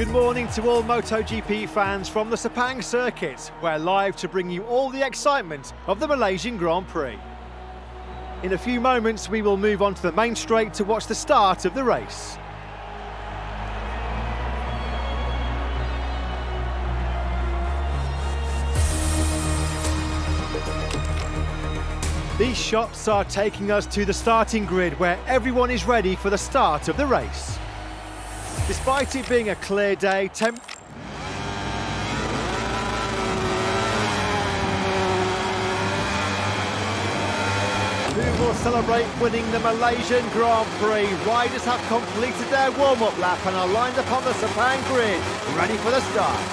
Good morning to all MotoGP fans from the Sepang circuit. We're live to bring you all the excitement of the Malaysian Grand Prix. In a few moments, we will move on to the main straight to watch the start of the race. These shots are taking us to the starting grid where everyone is ready for the start of the race. Despite it being a clear day, who will celebrate winning the Malaysian Grand Prix? Riders have completed their warm-up lap and are lined up on the Sepang grid, ready for the start.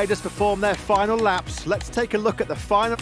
riders perform their final laps, let's take a look at the final...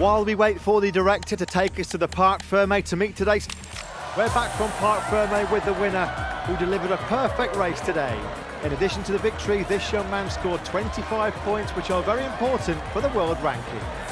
While we wait for the director to take us to the Parc Fermé to meet today's... We're back from Parc Fermé with the winner, who delivered a perfect race today. In addition to the victory, this young man scored 25 points, which are very important for the world ranking.